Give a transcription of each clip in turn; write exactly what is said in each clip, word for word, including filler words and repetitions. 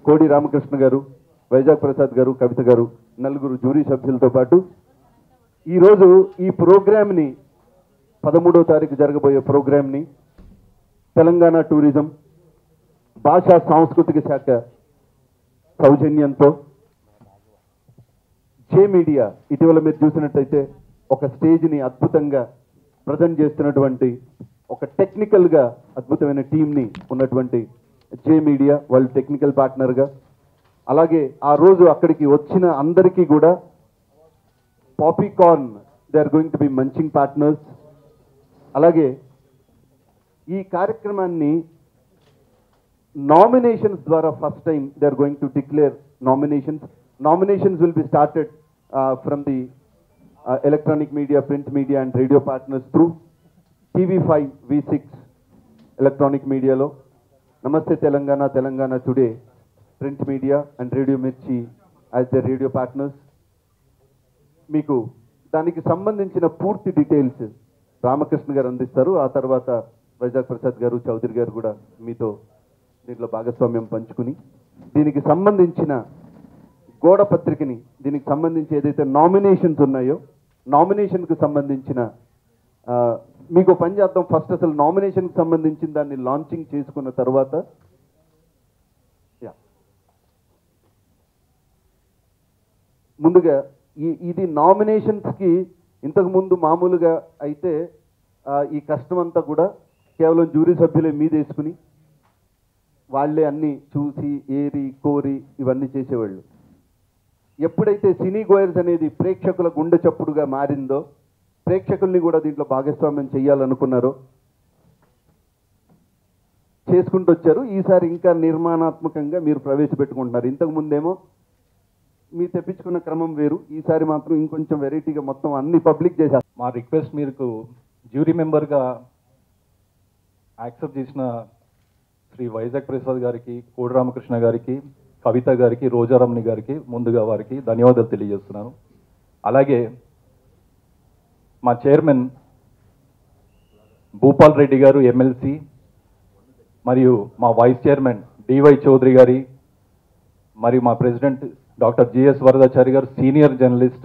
కోడి రామకృష్ణ గారు, వైజాగ్ ప్రసాద్ గారు, కవిత గారు, నలుగురు జ్యూరీ సభ్యులతో పాటు ఈరోజు ఈ ప్రోగ్రామ్ని పదమూడవ తారీఖు జరగబోయే ప్రోగ్రామ్ని తెలంగాణ టూరిజం భాషా సాంస్కృతిక శాఖ సౌజన్యంతో జే మీడియా ఇటీవల మీరు చూసినట్టయితే ఒక స్టేజ్ని అద్భుతంగా ప్రజెంట్ చేస్తున్నటువంటి ఒక టెక్నికల్గా అద్భుతమైన టీంని ఉన్నటువంటి జే మీడియా వాళ్ళు టెక్నికల్ పార్ట్నర్గా, అలాగే ఆ రోజు అక్కడికి వచ్చిన అందరికీ కూడా popcorn they are going to be munching partners. అలాగే ఈ కార్యక్రమాన్ని నామినేషన్స్ ద్వారా first time they are going to declare nominations. Nominations will be started from the electronic media, print media and radio partners through TV five, V six electronic మీడియాలో, Namaste Telangana, Telangana Today print media and radio Mirchi as the radio partners. మీకు దానికి సంబంధించిన పూర్తి details Ramakrishna గారు అందిస్తారు. ఆ తర్వాత వైజాగ్ ప్రసాద్ గారు, చౌదరి గారు కూడా మీతో దీంట్లో భాగస్వామ్యం పంచుకుని దీనికి సంబంధించిన గోడ పత్రికని, దీనికి సంబంధించి ఏదైతే నామినేషన్స్ ఉన్నాయో నామినేషన్కి సంబంధించిన మీకు పని చేద్దాం. ఫస్ట్ అసలు నామినేషన్కి సంబంధించిన దాన్ని లాంచింగ్ చేసుకున్న తర్వాత ముందుగా ఈ ఇది నామినేషన్స్కి ఇంతకుముందు మామూలుగా అయితే ఈ కష్టం అంతా కూడా కేవలం జ్యూరీ సభ్యులే మీద వేసుకుని వాళ్ళే అన్నీ చూసి ఏరి కోరి ఇవన్నీ చేసేవాళ్ళు. ఎప్పుడైతే సినీ గోయర్స్ అనేది ప్రేక్షకుల గుండె చప్పుడుగా మారిందో, ప్రేక్షకుల్ని కూడా దీంట్లో భాగస్వామ్యం చేయాలనుకున్నారో చేసుకుంటూ వచ్చారు. ఈసారి ఇంకా నిర్మాణాత్మకంగా మీరు ప్రవేశపెట్టుకుంటున్నారు. ఇంతకుముందేమో మీరు తెప్పించుకున్న క్రమం వేరు, ఈసారి మాత్రం ఇంకొంచెం వెరైటీగా మొత్తం అన్ని పబ్లిక్ చేశారు. మా రిక్వెస్ట్ మీకు జ్యూరీ మెంబర్గా యాక్సెప్ట్ చేసిన శ్రీ వైజాగ్ ప్రసాద్ గారికి, కోడి రామకృష్ణ గారికి, కవిత గారికి, రోజారమణి గారికి ముందుగా వారికి ధన్యవాదాలు తెలియజేస్తున్నాను. అలాగే మా చైర్మన్ భూపాల్ రెడ్డి గారు ఎమ్మెల్సీ, మరియు మా వైస్ చైర్మన్ డివై చౌదరి గారి, మరియు మా ప్రెసిడెంట్ డాక్టర్ జిఎస్ వరదాచారి గారు senior journalist,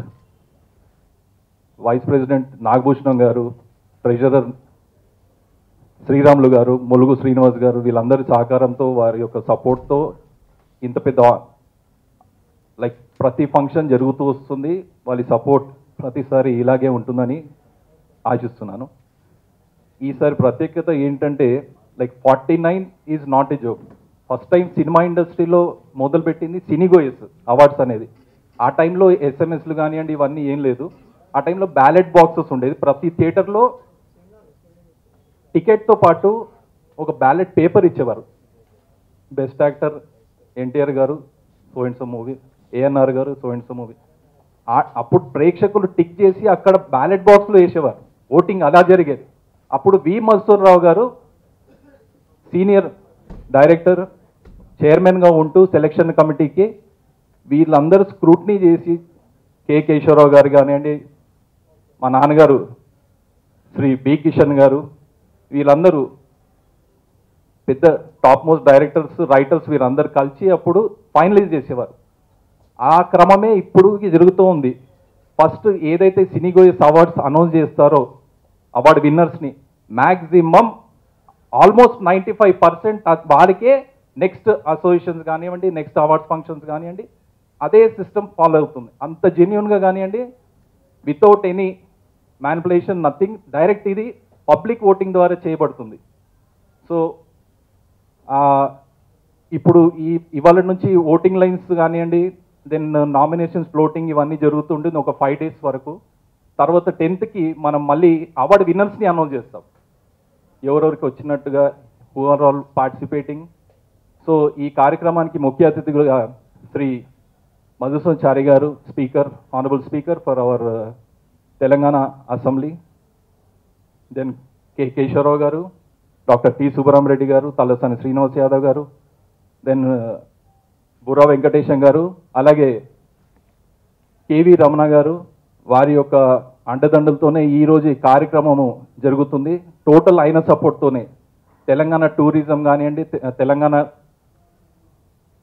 vice president Nagabhushanam గారు, ట్రెజరర్ శ్రీరాములు గారు, ములుగు శ్రీనివాస్ గారు, వీళ్ళందరి సహకారంతో వారి యొక్క సపోర్ట్తో ఇంత పెద్ద లైక్ ప్రతి ఫంక్షన్ జరుగుతూ వస్తుంది. వాళ్ళ సపోర్ట్ ప్రతిసారి ఇలాగే ఉంటుందని ఆశిస్తున్నాను. ఈసారి ప్రత్యేకత ఏంటంటే like forty nine is not a joke. First time cinema ఇండస్ట్రీలో మొదలుపెట్టింది సినీ గోయస్ అవార్డ్స్ అనేది. ఆ టైంలో ఎస్ఎంఎస్లు కానివ్వండి ఇవన్నీ ఏం లేదు. ఆ టైంలో బ్యాలెట్ బాక్సెస్ ఉండేది. ప్రతి థియేటర్లో టికెట్తో పాటు ఒక బ్యాలెట్ పేపర్ ఇచ్చేవారు. బెస్ట్ యాక్టర్ ఎన్టీఆర్ గారు so and so movie, ANR గారు సో అండ్ సో మూవీ. అప్పుడు ప్రేక్షకులు టిక్ చేసి అక్కడ బ్యాలెట్ బాక్స్లో వేసేవారు. ఓటింగ్ అలా జరిగేది. అప్పుడు వి మధుసూర్ రావు గారు సీనియర్ డైరెక్టర్, చైర్మన్గా ఉంటూ సెలక్షన్ కమిటీకి వీళ్ళందరూ స్క్రూట్నీ చేసి, కె కేశవరావు గారు కానివ్వండి, మా నాన్నగారు శ్రీ బి కిషన్ గారు, వీళ్ళందరూ పెద్ద టాప్ మోస్ట్ డైరెక్టర్స్, రైటర్స్ వీరందరూ కలిసి అప్పుడు ఫైనలైజ్ చేసేవారు. ఆ క్రమమే ఇప్పుడు జరుగుతూ ఉంది. ఫస్ట్ ఏదైతే సినీ గోయస్ అవార్డ్స్ అనౌన్స్ చేస్తారో అవార్డు విన్నర్స్ని maximum almost ninety five percent వారికే నెక్స్ట్ అసోసియేషన్స్ కానివ్వండి, నెక్స్ట్ అవార్డ్స్ ఫంక్షన్స్ కానివ్వండి, అదే సిస్టమ్ ఫాలో అవుతుంది. అంత జెన్యున్గా కానివ్వండి, without any manipulation, nothing, direct ఇది పబ్లిక్ ఓటింగ్ ద్వారా చేయబడుతుంది. సో ఇప్పుడు ఈ ఇవాళ నుంచి ఓటింగ్ లైన్స్ కానివ్వండి, దెన్ నామినేషన్స్ ఫ్లోటింగ్ ఇవన్నీ జరుగుతుంటుంది ఒక ఫైవ్ డేస్ వరకు. తర్వాత టెన్త్కి మనం మళ్ళీ అవార్డు విన్నర్స్ని అనౌన్స్ చేస్తాం, ఎవరెవరికి వచ్చినట్టుగా, who are all participating. So ఈ కార్యక్రమానికి ముఖ్య అతిథిగా శ్రీ మధుసూదనాచారి గారు, speaker, honourable speaker for our Telangana assembly, then K Keshava Rao గారు, డాక్టర్ టి సుబ్బరామరెడ్డి గారు, తలసాని శ్రీనివాస్ యాదవ్ గారు, దెన్ బుర్రా వెంకటేశం గారు, అలాగే కేవి రమణ గారు, వారి యొక్క అండదండలతోనే ఈరోజు ఈ కార్యక్రమము జరుగుతుంది. టోటల్ అయిన సపోర్ట్తోనే తెలంగాణ టూరిజం కానివ్వండి, Telangana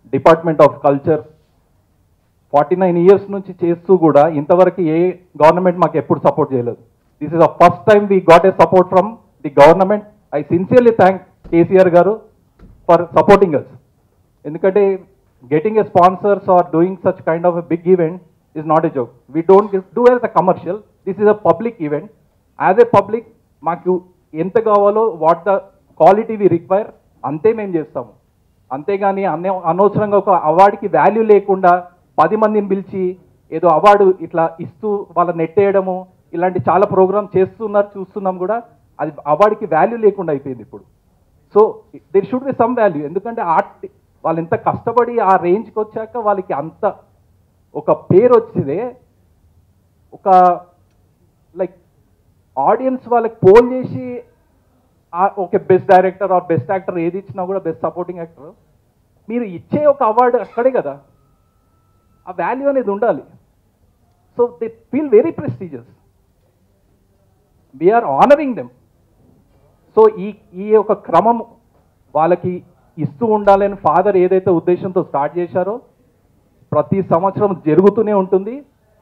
department of culture forty nine years నుంచి చేస్తూ కూడా ఇంతవరకు ఏ గవర్నమెంట్ మాకు ఎప్పుడు సపోర్ట్ చేయలేదు. This is the first time we got a support from the government. I sincerely thank KCR గారు ఫర్ సపోర్టింగ్ అస్. ఎందుకంటే getting a sponsors or doing such kind of a big event is not a joke. We don't do as a commercial. This is a public event. As a public, మాకు ఎంత కావాలో what the quality we require అంతే మేము చేస్తాము. అంతేగాని అనే అనవసరంగా ఒక అవార్డుకి వాల్యూ లేకుండా పది మందిని పిలిచి ఏదో అవార్డు ఇట్లా ఇస్తూ వాళ్ళ నెట్టేయడము ఇలాంటి చాలా ప్రోగ్రామ్ చేస్తున్నారు, చూస్తున్నాం కూడా. అది అవార్డుకి వాల్యూ లేకుండా అయిపోయింది ఇప్పుడు. So there should be some value. ఎందుకంటే ఆర్ట్ వాళ్ళు ఎంత కష్టపడి ఆ రేంజ్కి వచ్చాక వాళ్ళకి అంత ఒక పేరు వచ్చిందే, ఒక లైక్ ఆడియన్స్ వాళ్ళకి పోల్ చేసి okay best director or best actor ఏది ఇచ్చినా కూడా బెస్ట్ సపోర్టింగ్ యాక్టర్ మీరు ఇచ్చే ఒక అవార్డు అక్కడే కదా, ఆ వాల్యూ అనేది ఉండాలి. So they feel very prestigious. We are honouring them. So ఈ ఈ ఒక క్రమం వాళ్ళకి ఇస్తూ ఉండాలని ఫాదర్ ఏదైతే ఉద్దేశంతో స్టార్ట్ చేశారో ప్రతి సంవత్సరం జరుగుతూనే ఉంటుంది.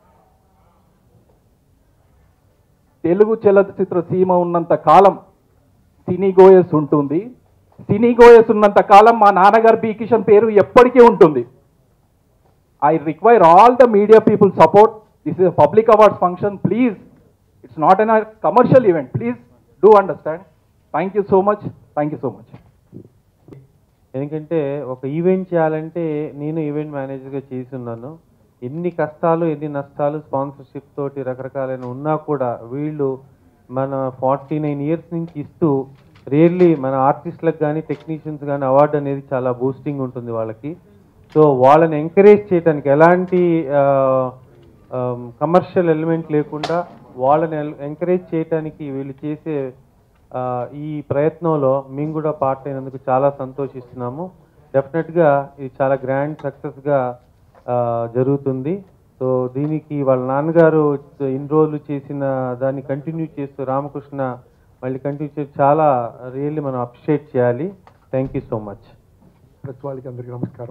తెలుగు చలనచిత్ర సీమ ఉన్నంత కాలం సినీ గోయస్ ఉంటుంది. సినీ గోయస్ ఉన్నంత కాలం మా నాన్నగారు బి కిషన్ పేరు ఎప్పటికీ ఉంటుంది. I require all the media people support. This is public awards function. Please, it's not an commercial event. Please do understand. Thank you so much. Thank you so much. ఎందుకంటే ఒక ఈవెంట్ చేయాలంటే నేను event మేనేజర్గా చేసి ఉన్నాను. ఎన్ని కష్టాలు ఎన్ని నష్టాలు స్పాన్సర్షిప్ తోటి రకరకాలైన ఉన్నా కూడా వీళ్ళు మన ఫార్టీ నైన్ ఇయర్స్ నుంచి ఇస్తూ రియల్లీ మన ఆర్టిస్టులకు కానీ టెక్నీషియన్స్ కానీ అవార్డు అనేది చాలా బూస్టింగ్ ఉంటుంది వాళ్ళకి. సో వాళ్ళని ఎంకరేజ్ చేయడానికి ఎలాంటి కమర్షియల్ ఎలిమెంట్ లేకుండా వాళ్ళని ఎంకరేజ్ చేయడానికి వీళ్ళు చేసే ఈ ప్రయత్నంలో మేము కూడా పార్ట్ అయినందుకు చాలా సంతోషిస్తున్నాము. డెఫినెట్గా ఇది చాలా గ్రాండ్ సక్సెస్గా జరుగుతుంది. సో దీనికి వాళ్ళ నాన్నగారు ఇన్ని రోజులు చేసిన దాన్ని కంటిన్యూ చేస్తూ రామకృష్ణ మళ్ళీ కంటిన్యూ చేసి చాలా రియల్లీ మనం అప్రిషియేట్ చేయాలి. Thank you so much. Press వాళ్ళకి అందరికీ నమస్కారం.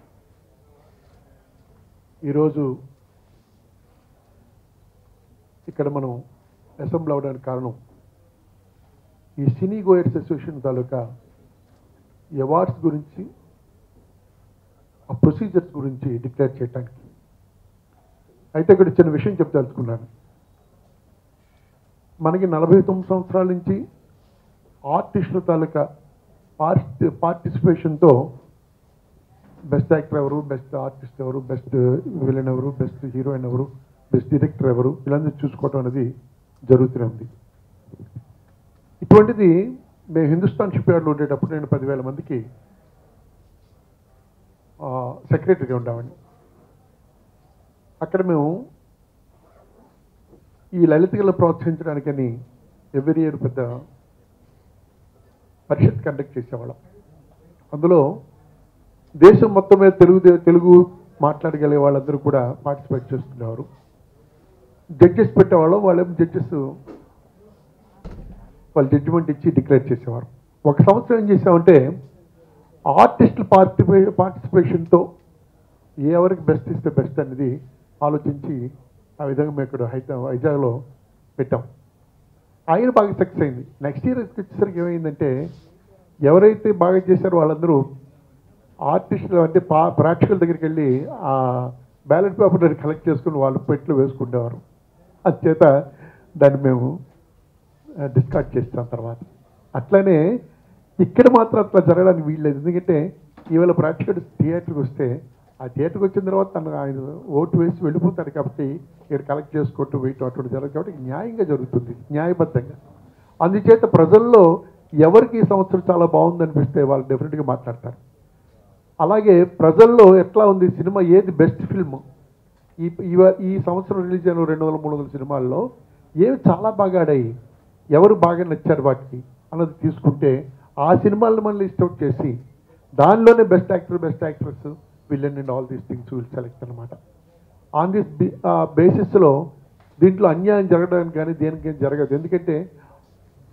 ఈరోజు ఇక్కడ మనం అసెంబ్లీ అవడానికి కారణం ఈ సినీ గోయర్స్ అసోసియేషన్ తాలూకా అవార్డ్స్ గురించి ఆ ప్రొసీజర్స్ గురించి డిక్లేర్ చేయడానికి. అయితే ఇక్కడ చిన్న విషయం చెప్తలుచుకున్నాను. మనకి నలభై తొమ్మిది సంవత్సరాల నుంచి ఆర్టిస్టుల తాలూకా పార్టి పార్టిసిపేషన్తో బెస్ట్ యాక్టర్ ఎవరు, బెస్ట్ ఆర్టిస్ట్ ఎవరు, బెస్ట్ విలన్ ఎవరు, బెస్ట్ హీరోయిన్ ఎవరు, బెస్ట్ డైరెక్టర్ ఎవరు, ఇలాంటి చూసుకోవటం అనేది జరుగుతూనే ఉంది. ఇటువంటిది మేము హిందుస్థాన్ షిప్ యార్డ్లో ఉండేటప్పుడు నేను పదివేల మందికి సెక్రటరీగా ఉండేవాడిని. అక్కడ మేము ఈ లలిత కళ ప్రోత్సహించడానికని ఎవ్రీ ఇయర్ పెద్ద పరిషత్ కండక్ట్ చేసేవాళ్ళం. అందులో దేశం మొత్తం మీద తెలుగు తెలుగు మాట్లాడగలిగే వాళ్ళందరూ కూడా పార్టిసిపేట్ చేస్తుండేవారు. జడ్జెస్ పెట్టేవాళ్ళం. వాళ్ళేమో జడ్జెస్ వాళ్ళు జడ్జిమెంట్ ఇచ్చి డిక్లేర్ చేసేవారు. ఒక సంవత్సరం ఏం చేసామంటే ఆర్టిస్టుల పార్టిసిపే పార్టిసిపేషన్తో ఎవరికి బెస్ట్ ఇస్తే బెస్ట్ అనేది ఆలోచించి ఆ విధంగా మేము ఇక్కడ హైదరాబాద్ వైజాగ్లో పెట్టాం. ఆయన బాగా సక్సెస్ అయింది. నెక్స్ట్ ఇయర్ వచ్చేసరికి ఏమైందంటే ఎవరైతే బాగా చేశారో వాళ్ళందరూ ఆర్టిస్టులు అంటే పా ప్రేక్షకుల దగ్గరికి వెళ్ళి ఆ బ్యాలెట్ పేపర్ కలెక్ట్ చేసుకుని వాళ్ళు పెట్లు వేసుకునేవారు. అందుచేత దాన్ని మేము డిస్కార్డ్ చేస్తాం తర్వాత. అట్లనే ఇక్కడ మాత్రం అట్లా జరగడానికి వీల్లేదు. ఎందుకంటే ఈవేళ ప్రేక్షకుడు థియేటర్కి వస్తే ఆ థియేటర్కి వచ్చిన తర్వాత తను ఆయన ఓటు వేసి వెళ్ళిపోతాడు కాబట్టి ఇక్కడ కలెక్ట్ చేసుకుంటూ వెయిట్ అటువంటి జరగదు కాబట్టి న్యాయంగా జరుగుతుంది, న్యాయబద్ధంగా. అందుచేత ప్రజల్లో ఎవరికి ఈ సంవత్సరం చాలా బాగుందనిపిస్తే వాళ్ళు డెఫినెట్గా మాట్లాడతారు. అలాగే ప్రజల్లో ఎట్లా ఉంది సినిమా, ఏది బెస్ట్ ఫిల్మ్, ఈ ఈ సంవత్సరం రిలీజ్ అయిన రెండు వందల మూడు వందల సినిమాల్లో ఏవి చాలా బాగా ఆడాయి, ఎవరు బాగా నచ్చారు వాటికి అన్నది తీసుకుంటే ఆ సినిమాలను మళ్ళీ లిస్ట్ అవుట్ చేసి దానిలోనే best actor, best actress, villain and all these things will select అనమాట. ఆన్ దిస్ బేసిస్లో దీంట్లో అన్యాయం జరగడానికి కానీ దేనికి జరగదు. ఎందుకంటే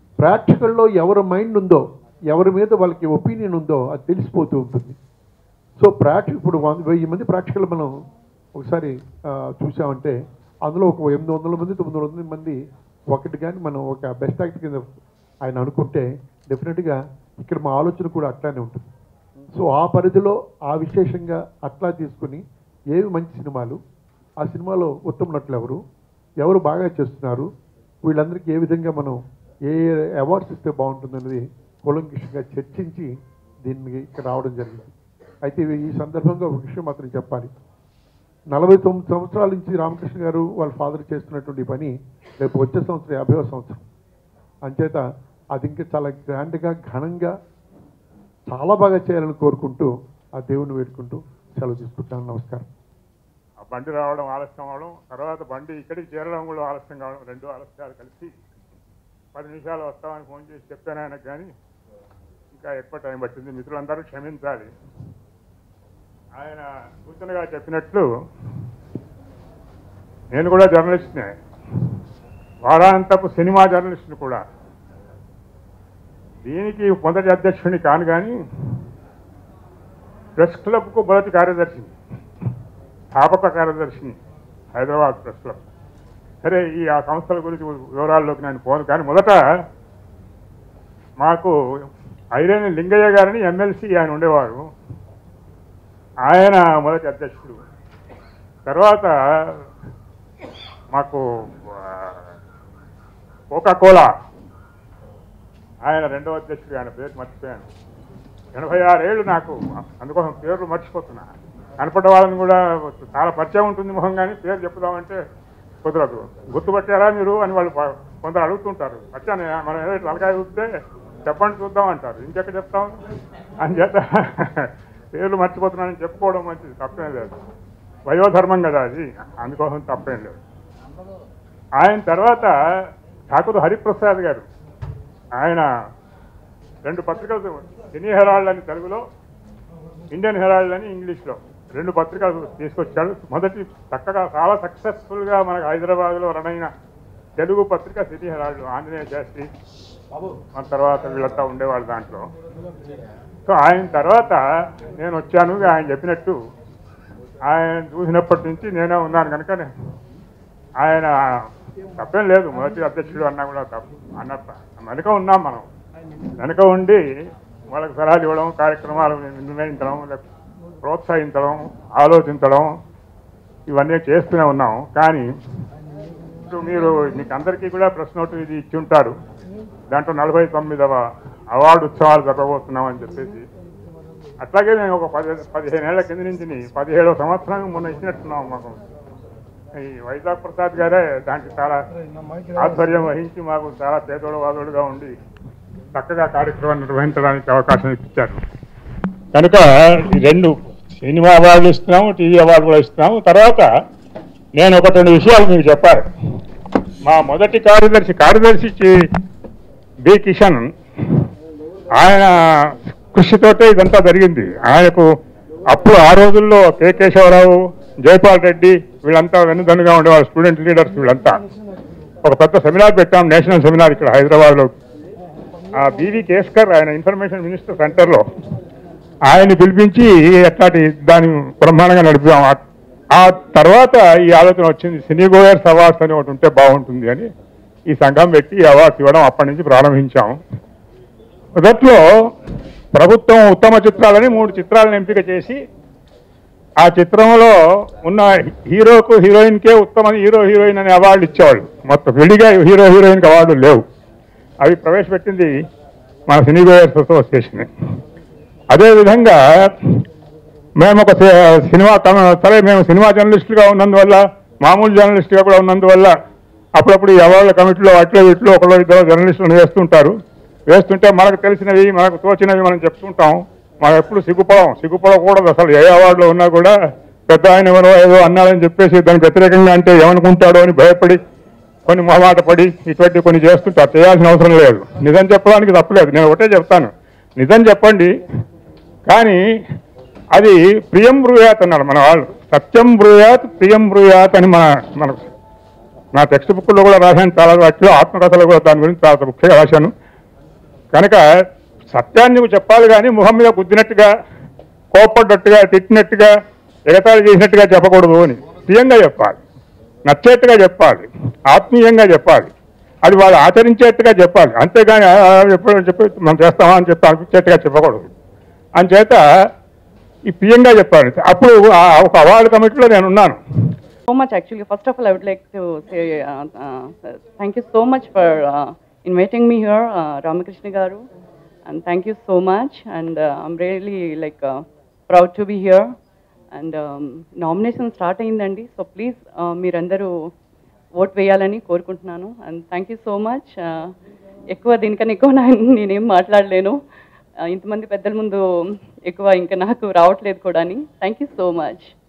ప్రేక్షకుల్లో ఎవరి మైండ్ ఉందో, ఎవరి మీద వాళ్ళకి ఒపీనియన్ ఉందో అది తెలిసిపోతూ ఉంటుంది. సో ప్రేక్ష ఇప్పుడు వంద వెయ్యి మంది ప్రేక్షకులు మనం ఒకసారి చూసామంటే అందులో ఒక ఎనిమిది వందల మంది తొమ్మిది వందల మంది ఒకటి కానీ మనం ఒక బెస్ట్ యాక్టర్ కింద ఆయన అనుకుంటే డెఫినెట్గా ఇక్కడ మా ఆలోచన కూడా అట్లానే ఉంటుంది. సో ఆ పరిధిలో ఆ విశేషంగా అట్లా తీసుకుని ఏవి మంచి సినిమాలు, ఆ సినిమాలో ఉత్తమ నటులు ఎవరు, ఎవరు బాగా చేస్తున్నారు, వీళ్ళందరికీ ఏ విధంగా మనం ఏ అవార్డ్స్ ఇస్తే బాగుంటుందన్నది కూలంకషంగా చర్చించి దీన్ని ఇక్కడ రావడం జరిగింది. అయితే ఈ సందర్భంగా ఒక విషయం మాత్రం చెప్పాలి. నలభై తొమ్మిది సంవత్సరాల నుంచి రామకృష్ణ గారు వాళ్ళ ఫాదర్ చేస్తున్నటువంటి పని రేపు వచ్చే సంవత్సరం యాభైవ సంవత్సరం అంచేత అది ఇంకా చాలా గ్రాండ్గా ఘనంగా చాలా బాగా చేయాలని కోరుకుంటూ ఆ దేవుని వేడుకుంటూ సెలవు తీసుకుంటాను. నమస్కారం. ఆ బండి రావడం ఆలస్యం అవడం, తర్వాత బండి ఇక్కడికి చేరడం కూడా ఆలస్యం కావడం, రెండు ఆలస్యాలు కలిసి పది నిమిషాలు వస్తామని ఫోన్ చేసి చెప్పాను ఆయనకు, కానీ ఇంకా ఎక్కువ టైం పట్టింది. మిత్రులందరూ క్షమించాలి. ఆయన సూచనగా చెప్పినట్లు నేను కూడా జర్నలిస్ట్నే, వారాంతపు సినిమా జర్నలిస్ట్ని కూడా. దీనికి మొదటి అధ్యక్షుడిని కాను, కానీ ప్రెస్ క్లబ్కు మొదటి కార్యదర్శిని, స్థాపక కార్యదర్శిని హైదరాబాద్ ప్రెస్ క్లబ్. సరే, ఈ ఆ సంస్థల గురించి వివరాల్లోకి నేను పోను, కానీ మొదట మాకు ఐరేని లింగయ్య గారిని ఎమ్మెల్సీ ఆయన ఉండేవారు, ఆయన మొదటి అధ్యక్షుడు. తర్వాత మాకు కోకా కోలా ఆయన రెండవ అధ్యక్షుడు, ఆయన పేరు మర్చిపోయాను. ఎనభై ఆరేళ్ళు నాకు, అందుకోసం పేర్లు మర్చిపోతున్నా. కనపడ్డ వాళ్ళని కూడా చాలా పరిచయం ఉంటుంది మొహం, కానీ పేరు చెప్పుదామంటే కుదరదు. గుర్తుపట్టారా మీరు అని వాళ్ళు కొందరు అడుగుతుంటారు. వచ్చాను మనం ఏదో తలకాయ చూస్తే చెప్పండి చూద్దాం అంటారు, ఇంకెక్కడ చెప్తాం అని చేత పేర్లు మర్చిపోతున్నానని చెప్పుకోవడం మంచిది, తప్పేం లేదు. వయోధర్మం కదా అది, అందుకోసం తప్పేం లేదు. ఆయన తర్వాత ఠాకూర్ హరిప్రసాద్ గారు, ఆయన రెండు పత్రికలు, సినీ హెరాల్డ్ అని తెలుగులో, ఇండియన్ హెరాల్డ్ అని ఇంగ్లీష్లో రెండు పత్రికలు తీసుకొచ్చాడు. మొదటి చక్కగా చాలా సక్సెస్ఫుల్గా మనకు హైదరాబాద్లో రన్ అయిన తెలుగు పత్రిక సినీ హెరాల్డ్. ఆంజనేయ శాస్త్రి మన తర్వాత వీళ్ళంతా ఉండేవాళ్ళు దాంట్లో. సో ఆయన తర్వాత నేను వచ్చాను. ఆయన చెప్పినట్టు ఆయన చూసినప్పటి నుంచి నేనే ఉన్నాను కనుక ఆయన తప్పేం లేదు, మొదటి అధ్యక్షుడు అన్నా కూడా తప్పు అన్నట్ట. వెనుక ఉన్నాం మనం, వెనుక ఉండి వాళ్ళకి సలహాలు ఇవ్వడం, కార్యక్రమాలు నిర్ణయించడం, ప్రోత్సహించడం, ఆలోచించడం, ఇవన్నీ చేస్తూనే ఉన్నాం. కానీ ఇప్పుడు మీరు మీకు అందరికీ కూడా ప్రెస్ నోట్ ఇది ఇచ్చి ఉంటారు. దాంట్లో నలభై తొమ్మిదవ అవార్డు ఉత్సవాలు జరగబోతున్నామని చెప్పేసి. అట్లాగే మేము ఒక పది పదిహేను ఏళ్ల కింద నుంచి పదిహేడవ సంవత్సరం మొన్న ఇచ్చినట్టున్నాం. మాకు ఈ వైజాగ్ ప్రసాద్ గారే దానికి చాలా ఆధ్వర్యం వహించి మాకు చాలా పేదోడు వాదోడుగా ఉండి చక్కగా కార్యక్రమం నిర్వహించడానికి అవకాశం ఇచ్చారు. కనుక ఈ రెండు సినిమా అవార్డులు ఇస్తున్నాము, టీవీ అవార్డు కూడా ఇస్తున్నాము. తర్వాత నేను ఒకటి రెండు విషయాలు మీకు చెప్పాలి. మా మొదటి కార్యదర్శి కార్యదర్శి బి కిషన్, ఆయన కృషితోటే ఇదంతా జరిగింది. ఆయనకు అప్పుడు ఆ రోజుల్లో కె కేశవరావు, జైపాల్ రెడ్డి వీళ్ళంతా వెన్నుదన్నుగా ఉండేవాళ్ళు, స్టూడెంట్ లీడర్స్ వీళ్ళంతా. ఒక పెద్ద సెమినార్ పెట్టాం, నేషనల్ సెమినార్ ఇక్కడ హైదరాబాద్లో. ఆ బివి కేస్కర్ ఆయన ఇన్ఫర్మేషన్ మినిస్టర్ సెంటర్లో ఆయన్ని పిలిపించి ఎట్లాంటి దాన్ని బ్రహ్మాండంగా నడిపాం. ఆ తర్వాత ఈ ఆలోచన వచ్చింది, సినీ గోయర్స్ అవార్డ్స్ అని ఒకటి ఉంటే బాగుంటుంది అని ఈ సంఘం పెట్టి ఈ అవార్డ్స్ ఇవ్వడం అప్పటి నుంచి ప్రారంభించాము. మొదట్లో ప్రభుత్వం ఉత్తమ చిత్రాలని మూడు చిత్రాలను ఎంపిక చేసి ఆ చిత్రంలో ఉన్న హీరోకు హీరోయిన్కే ఉత్తమ హీరో హీరోయిన్ అనే అవార్డు ఇచ్చేవాళ్ళు. మొత్తం విడిగా హీరో హీరోయిన్కి అవార్డులు లేవు. అవి ప్రవేశపెట్టింది మన సినీ గోయర్స్ అసోసియేషన్. అదేవిధంగా మేము ఒక సినిమా సరే మేము సినిమా జర్నలిస్టులుగా ఉన్నందువల్ల, మామూలు జర్నలిస్టుగా కూడా ఉన్నందువల్ల అప్పుడప్పుడు ఈ అవార్డుల కమిటీలో వాటిలో వీటిలో ఒకళ్ళు ఇద్దరు జర్నలిస్టులను వేస్తుంటారు. వేస్తుంటే మనకు తెలిసినవి మనకు తోచినవి మనం చెప్తుంటాం. మనం ఎప్పుడు సిగ్గుపడం సిగ్గుపడకూడదు. అసలు ఏ అవార్డులో ఉన్నా కూడా పెద్ద ఆయన ఎవరో ఏదో అన్నారని చెప్పేసి దానికి వ్యతిరేకంగా అంటే ఏమనుకుంటాడో అని భయపడి కొన్ని మొహమాట పడి ఇటువంటి కొన్ని చేస్తుంటారు. చేయాల్సిన అవసరం లేదు. నిజం చెప్పడానికి తప్పలేదు. నేను ఒకటే చెప్తాను, నిజం చెప్పండి, కానీ అది ప్రియం బ్రూయాత్ అన్నారు మన వాళ్ళు. సత్యం బ్రూయాత్ ప్రియం బ్రూయాత్ అని మన మన నా టెక్స్ట్ బుక్లో కూడా రాశాను. చాలా వాటిలో ఆత్మకథలో కూడా దాని గురించి చాలా ముఖ్యంగా రాశాను. కనుక సత్యాన్ని చెప్పాలి కానీ ముఖం మీద గుద్దినట్టుగా కోప్పడ్డట్టుగా తిట్టినట్టుగా ఎగతాళి చేసినట్టుగా చెప్పకూడదు అని ప్రియంగా చెప్పాలి, నచ్చేట్టుగా చెప్పాలి, ఆత్మీయంగా చెప్పాలి, అది వాళ్ళు ఆచరించేట్టుగా చెప్పాలి. అంతేగాని ఎప్పుడు చెప్పి మనం చేస్తామా అని చెప్పి అనిపించేట్టుగా చెప్పకూడదు. అంచేత ఈ ప్రియంగా చెప్పాలి. అప్పుడు ఒక అవార్డు కమిటీలో నేను ఉన్నాను. So much actually. First of all, I would like to say uh, uh, thank you so much for uh, inviting me here, uh, Ramakrishna Garu, and thank you so much. And uh, I'm really like uh, proud to be here. And um, nomination start ayindandi, so please uh, meerandaru vote veyalani korukuntunnanu. And thank you so much. ఎక్కువ దీనికన్నా ఎక్కువ నేనేం మాట్లాడలేను. ఇంతమంది పెద్దల ముందు ఎక్కువ ఇంకా నాకు రావట్లేదు కూడా. Thank you so much.